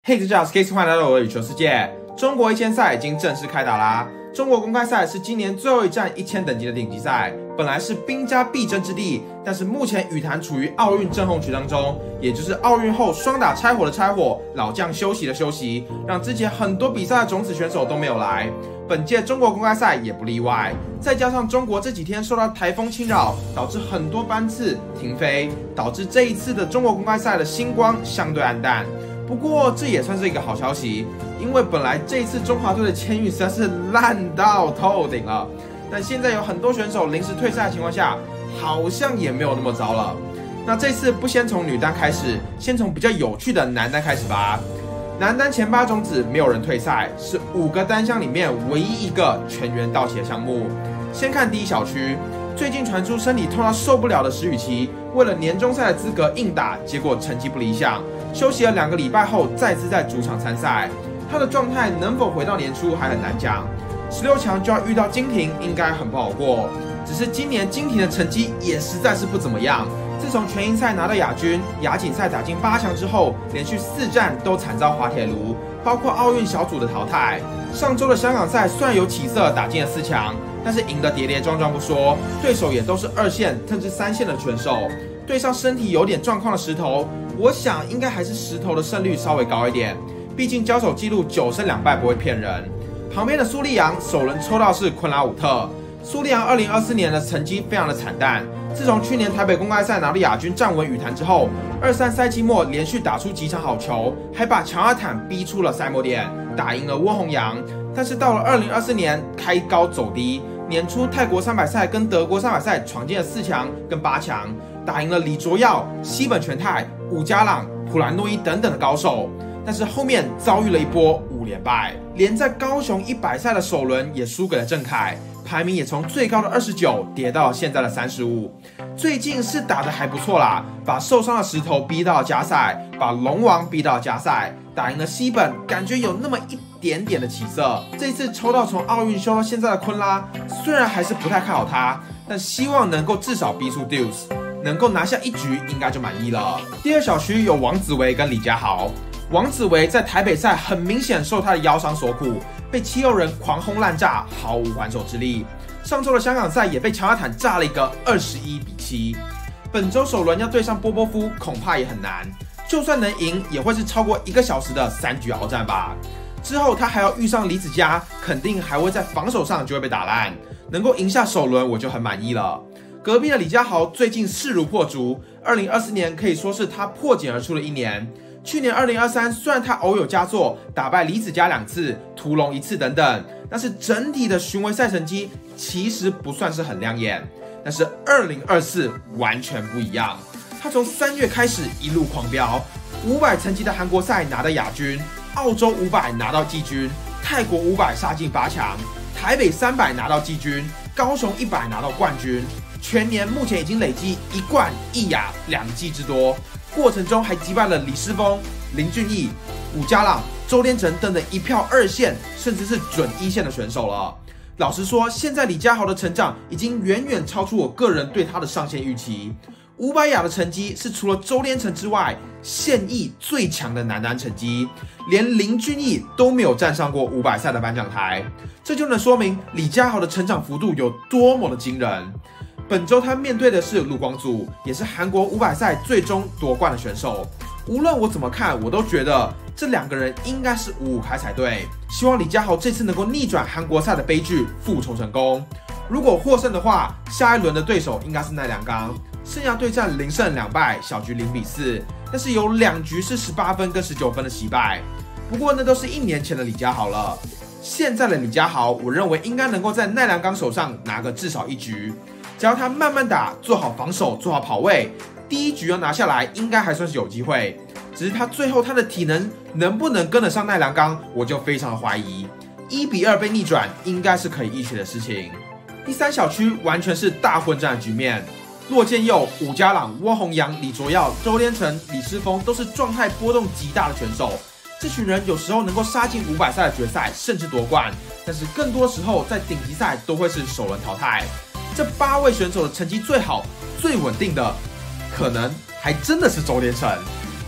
嘿，大家好，我是 Case， 欢迎来到我的羽球世界。中国1000赛已经正式开打啦！中国公开赛是今年最后一站1000等级的顶级赛，本来是兵家必争之地，但是目前羽坛处于奥运阵痛期当中，也就是奥运后双打拆伙的拆伙，老将休息的休息，让之前很多比赛的种子选手都没有来。本届中国公开赛也不例外，再加上中国这几天受到台风侵扰，导致很多班次停飞，导致这一次的中国公开赛的星光相对黯淡。不过这也算是一个好消息，因为本来这一次中华队的签运实在是烂到透顶了，但现在有很多选手临时退赛的情况下，好像也没有那么糟了。那这次不先从女单开始，先从比较有趣的男单开始吧。男单前8种子没有人退赛，是5个单项里面唯一一个全员到齐的项目。先看第一小区，最近传出身体痛到受不了的石宇奇，为了年终赛的资格硬打，结果成绩不理想，休息了2个礼拜后再次在主场参赛。他的状态能否回到年初还很难讲。16强就要遇到金廷，应该很不好过。只是今年金廷的成绩也实在是不怎么样。自从全英赛拿到亚军，亚锦赛打进8强之后，连续4战都惨遭滑铁卢，包括奥运小组的淘汰。上周的香港赛虽然有起色，打进了4强，但是赢得跌跌撞撞不说，对手也都是2线甚至3线的选手。对上身体有点状况的石头，我想应该还是石头的胜率稍微高一点，毕竟交手记录9胜2败不会骗人。旁边的苏利扬首轮抽到是昆拉武特，苏利扬2024年的成绩非常的惨淡。自从去年台北公开赛拿到亚军站稳羽坛之后，23赛季末连续打出几场好球，还把乔阿坦逼出了赛末点，打赢了温宏洋。但是到了2024年开高走低，年初泰国300赛跟德国300赛闯进了4强跟8强，打赢了李卓耀、西本全泰、武家朗、普兰诺伊等等的高手。但是后面遭遇了一波5连败，连在高雄100赛的首轮也输给了郑凯，排名也从最高的29跌到了现在的35。最近是打得还不错啦，把受伤的石头逼到了加赛，把龙王逼到了加赛，打赢了西本，感觉有那么一点点的起色。这次抽到从奥运休到现在的昆拉，虽然还是不太看好他，但希望能够至少逼出 Deuce， 能够拿下1局应该就满意了。第二小区有王子维跟李佳豪。王子维在台北赛很明显受他的腰伤所苦，被七六人狂轰滥炸，毫无还手之力。上周的香港赛也被乔阿坦炸了一个21-7。本周首轮要对上波波夫，恐怕也很难。就算能赢，也会是超过1个小时的3局鏖战吧。之后他还要遇上李子嘉，肯定还会在防守上就会被打烂。能够赢下首轮，我就很满意了。隔壁的李佳豪最近势如破竹，2024年可以说是他破茧而出的一年。去年2023虽然他偶有佳作，打败李子嘉2次，屠龙1次等等，但是整体的巡回赛成绩其实不算是很亮眼。但是2024完全不一样，他从3月开始一路狂飙，500层级的韩国赛拿到亚军，澳洲500拿到季军，泰国500杀进8强，台北300拿到季军，高雄100拿到冠军。全年目前已经累积1冠1亚2季之多。过程中还击败了李诗峰、林俊逸、武家朗、周连成等等一票2线甚至是准1线的选手了。老实说，现在李佳豪的成长已经远远超出我个人对他的上限预期。500亚的成绩是除了周连成之外现役最强的男单成绩，连林俊逸都没有站上过500赛的颁奖台，这就能说明李佳豪的成长幅度有多么的惊人。本周他面对的是陆光祖，也是韩国500赛最终夺冠的选手。无论我怎么看，我都觉得这2个人应该是5-5开才对。希望李佳豪这次能够逆转韩国赛的悲剧，复仇成功。如果获胜的话，下一轮的对手应该是奈良冈，生涯对战0胜2败，小局0-4，但是有2局是18分跟19分的惜败。不过那都是1年前的李佳豪了，现在的李佳豪，我认为应该能够在奈良冈手上拿个至少1局。只要他慢慢打，做好防守，做好跑位，第1局要拿下来，应该还算是有机会。只是他最后他的体能能不能跟得上奈良冈，我就非常的怀疑。1-2被逆转，应该是可以预期的事情。第3小区完全是大混战的局面，骆建佑、武家朗、温宏洋、李卓耀、周连成、李诗峰都是状态波动极大的选手。这群人有时候能够杀进500赛的决赛，甚至夺冠，但是更多时候在顶级赛都会是首轮淘汰。这8位选手的成绩最好、最稳定的，可能还真的是周连成。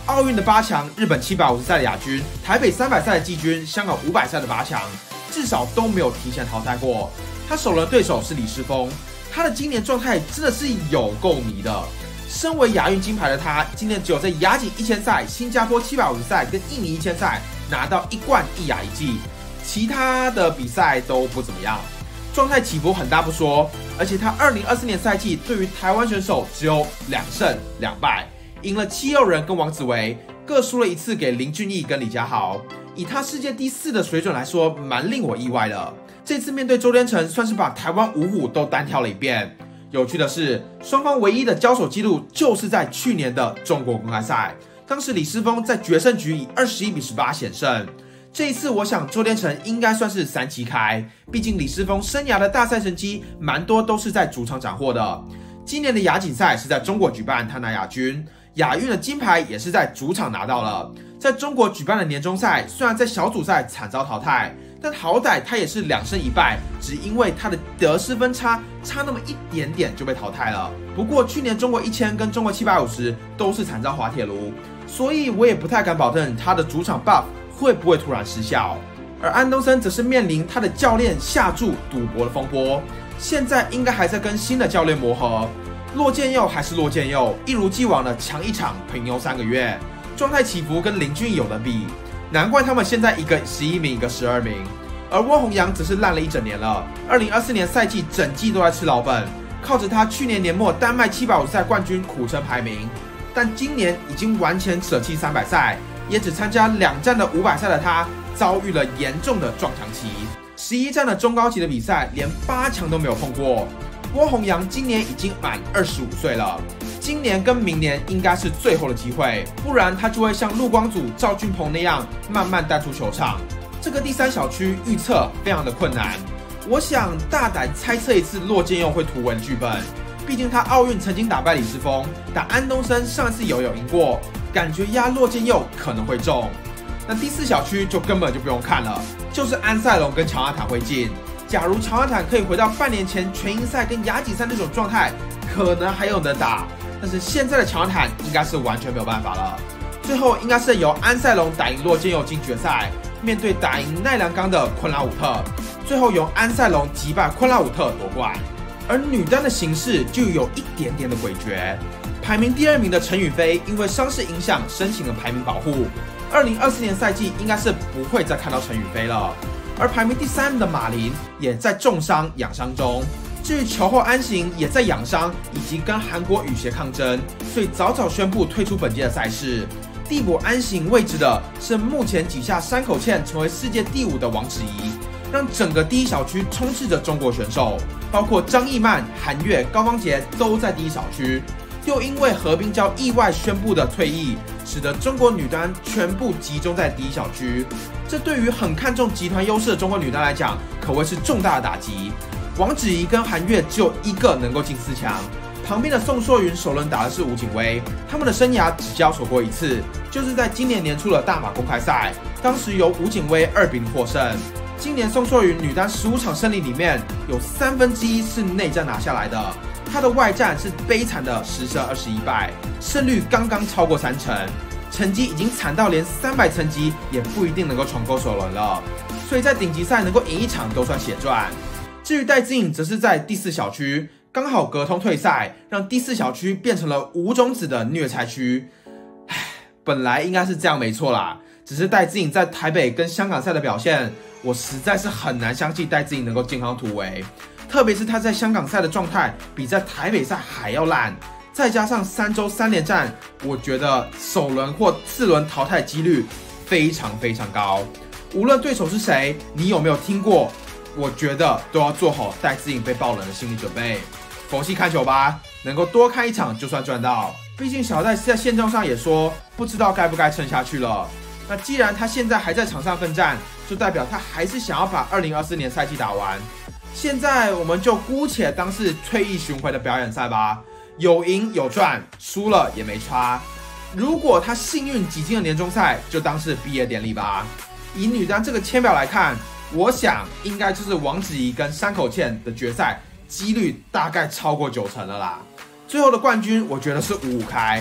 奥运的8强、日本750赛的亚军、台北300赛的季军、香港500赛的8强，至少都没有提前淘汰过。他首轮对手是李诗峰，他的今年状态真的是有够迷的。身为亚运金牌的他，今年只有在亚锦1000赛、新加坡750赛跟印尼1000赛拿到1冠1亚1季，其他的比赛都不怎么样，状态起伏很大不说，而且他2024年赛季对于台湾选手只有2胜2败，赢了7六人跟王子维，各输了1次给林俊逸跟李佳豪。以他世界第4的水准来说，蛮令我意外的。这次面对周天成，算是把台湾五虎都单挑了一遍。有趣的是，双方唯一的交手记录就是在去年的中国公开赛，当时李诗峰在决胜局以21-18险胜。这一次，我想周天成应该算是3旗开，毕竟李诗峰生涯的大赛成绩蛮多都是在主场斩获的。今年的亚锦赛是在中国举办，他拿亚军；亚运的金牌也是在主场拿到了。在中国举办的年终赛，虽然在小组赛惨遭淘汰，但好歹他也是2胜1败，只因为他的得失分差那么一点点就被淘汰了。不过去年中国1000跟中国750都是惨遭滑铁卢，所以我也不太敢保证他的主场 buff 会不会突然失效。而安东森则是面临他的教练下注赌博的风波，现在应该还在跟新的教练磨合。骆建佑还是骆建佑，一如既往的强1场平庸3个月，状态起伏跟林俊逸有得比。难怪他们现在一个11名，一个12名，而汪宏洋则是烂了一整年了。2024年赛季整季都在吃老本，靠着他去年年末丹麦750赛冠军苦撑排名，但今年已经完全舍弃300赛，也只参加2站的500赛的他，遭遇了严重的撞墙期。11站的中高级的比赛，连8强都没有碰过。汪宏洋今年已经满25岁了。今年跟明年应该是最后的机会，不然他就会像陆光祖、赵俊鹏那样慢慢淡出球场。这个第3小区预测非常的困难，我想大胆猜测一次骆建佑会突围的剧本，毕竟他奥运曾经打败李诗峰，打安东森上一次有赢过，感觉压骆建佑可能会中。那第4小区就根本就不用看了，就是安赛龙跟乔纳坦会进。假如乔纳坦可以回到半年前全英赛跟亚锦赛那种状态，可能还有得打。但是现在的乔纳坦应该是完全没有办法了。最后应该是由安赛龙打赢骆建佑进决赛，面对打赢奈良冈的昆拉武特，最后由安赛龙击败昆拉武特夺冠。而女单的形势就有一点点的诡谲，排名第2名的陈雨菲因为伤势影响申请了排名保护，2024年赛季应该是不会再看到陈雨菲了。而排名第3名的马琳也在重伤养伤中。至于球后安行也在养伤，以及跟韩国羽协抗争，所以早早宣布退出本届的赛事。替补安行位置的是目前挤下山口茜成为世界第5的王芷怡，让整个第1小区充斥着中国选手，包括张艺曼、韩悦、高方杰都在第1小区。又因为何冰娇意外宣布的退役，使得中国女单全部集中在第1小区。这对于很看重集团优势的中国女单来讲，可谓是重大的打击。王芷怡跟韩悦只有一个能够进4强，旁边的宋硕云首轮打的是吴景薇，他们的生涯只交手过1次，就是在今年年初的大马公开赛，当时由吴景薇2比0获胜。今年宋硕云女单15场胜利里面有1/3是内战拿下来的，她的外战是悲惨的10胜21败，胜率刚刚超过30%，成绩已经惨到连300层级也不一定能够闯过首轮了，所以在顶级赛能够赢1场都算血赚。至于戴资颖则是在第4小区，刚好隔通退赛，让第4小区变成了无种子的虐菜区。本来应该是这样没错啦，只是戴资颖在台北跟香港赛的表现，我实在是很难相信戴资颖能够健康突围，特别是他在香港赛的状态比在台北赛还要烂，再加上3周3连战，我觉得首轮或次轮淘汰几率非常非常高。无论对手是谁，你有没有听过？我觉得都要做好戴资颖被爆冷的心理准备。佛系看球吧，能够多看1场就算赚到。毕竟小戴在线状上也说，不知道该不该撑下去了。那既然他现在还在场上奋战，就代表他还是想要把2024年赛季打完。现在我们就姑且当是退役巡回的表演赛吧，有赢有赚，输了也没差。如果他幸运挤进了年终赛，就当是毕业典礼吧。以女单这个签表来看，我想应该就是王芷怡跟山口茜的决赛几率大概超过90%了啦。最后的冠军我觉得是5-5开，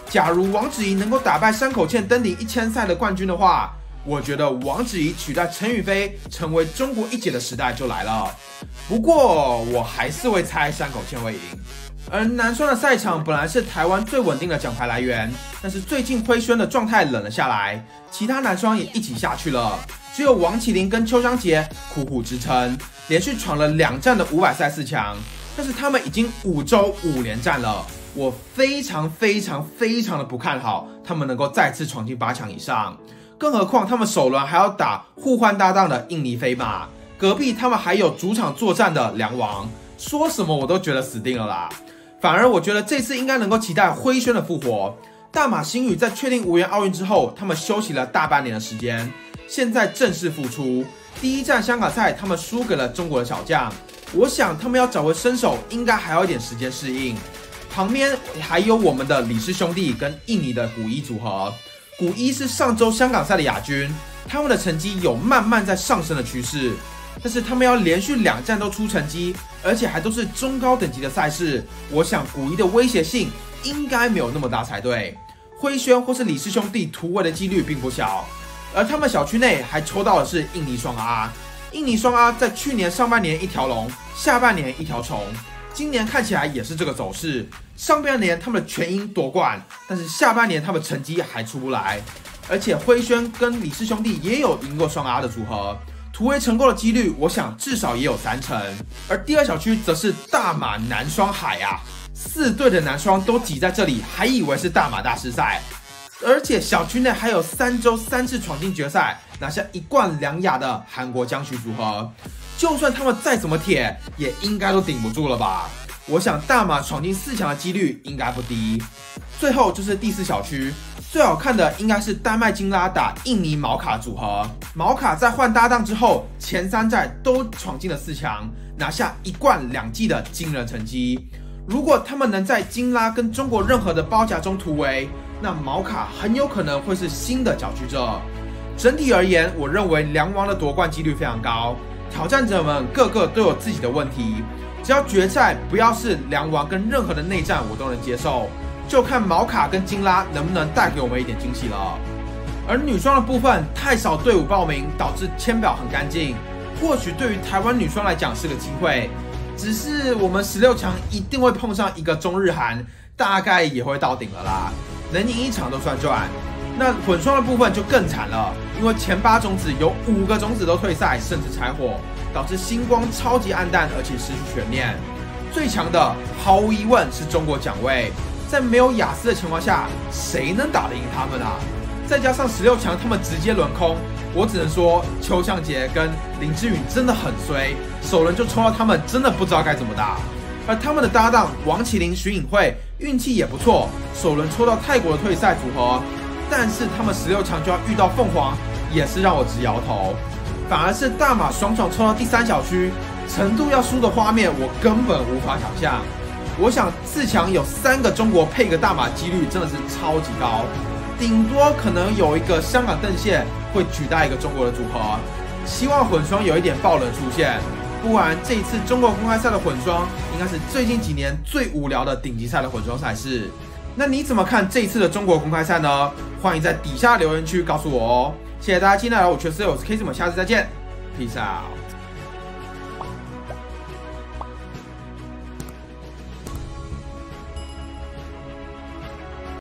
假如王芷怡能够打败山口茜登顶1000赛的冠军的话，我觉得王芷怡取代陈雨菲成为中国一姐的时代就来了。不过我还是会猜山口茜会赢。而男双的赛场本来是台湾最稳定的奖牌来源，但是最近辉轩的状态冷了下来，其他男双也一起下去了，只有王麒麟跟邱湘洁苦苦支撑，连续闯了2站的500赛4强，但是他们已经5周5连战了。我非常的不看好他们能够再次闯进8强以上，更何况他们首轮还要打互换搭档的印尼飞马，隔壁他们还有主场作战的梁王，说什么我都觉得死定了啦。反而我觉得这次应该能够期待辉轩的复活。大马星宇在确定无缘奥运之后，他们休息了大半年的时间，现在正式复出。第1站香港赛他们输给了中国的小将，我想他们要找回身手应该还要一点时间适应。旁边还有我们的李氏兄弟跟印尼的古一组合，古一是上周香港赛的亚军，他们的成绩有慢慢在上升的趋势，但是他们要连续2站都出成绩，而且还都是中高等级的赛事，我想古一的威胁性应该没有那么大才对。辉轩或是李氏兄弟突围的几率并不小，而他们小区内还抽到的是印尼双 R。印尼双 R 在去年上半年一条龙，下半年一条虫，今年看起来也是这个走势。上半年他们的全英夺冠，但是下半年他们成绩还出不来，而且辉轩跟李氏兄弟也有赢过双 R 的组合，突围成功的几率我想至少也有30%。而第2小区则是大马男双海啊，4队的男双都挤在这里，还以为是大马大师赛。而且小区内还有3周3次闯进决赛，拿下1冠2亚的韩国江徐组合，就算他们再怎么铁，也应该都顶不住了吧。我想大马闯进4强的几率应该不低。最后就是第4小区，最好看的应该是丹麦金拉打印尼毛卡组合。毛卡在换搭档之后，前3站都闯进了4强，拿下1冠2季的惊人成绩。如果他们能在金拉跟中国任何的包夹中突围，那毛卡很有可能会是新的搅局者。整体而言，我认为梁王的夺冠几率非常高，挑战者们个个都有自己的问题，只要决赛不要是梁王跟任何的内战，我都能接受。就看毛卡跟金拉能不能带给我们一点惊喜了。而女双的部分太少队伍报名，导致签表很干净，或许对于台湾女双来讲是个机会，只是我们16强一定会碰上一个中日韩，大概也会到顶了啦，能赢1场都算赚。那混双的部分就更惨了，因为前8种子有5个种子都退赛，甚至柴火，导致星光超级暗淡，而且失去悬念。最强的毫无疑问是中国蒋卫，在没有雅思的情况下，谁能打得赢他们啊？再加上16强他们直接轮空，我只能说邱湘洁跟林志允真的很衰，首轮就抽到他们，真的不知道该怎么打。而他们的搭档王麒麟、徐颖慧运气也不错，首轮抽到泰国的退赛组合，但是他们16强就要遇到凤凰，也是让我直摇头。反而是大马爽抽到第3小区，程度要输的画面我根本无法想象。我想4强有3个中国配一个大马几率真的是超级高，顶多可能有一个香港邓宪会取代一个中国的组合。希望混双有一点爆冷出现，不然这一次中国公开赛的混双应该是最近几年最无聊的顶级赛的混双赛事。那你怎么看这一次的中国公开赛呢？欢迎在底下留言区告诉我哦。谢谢大家今天来到我全思，我是 K， 我们下次再见 ，Peace out。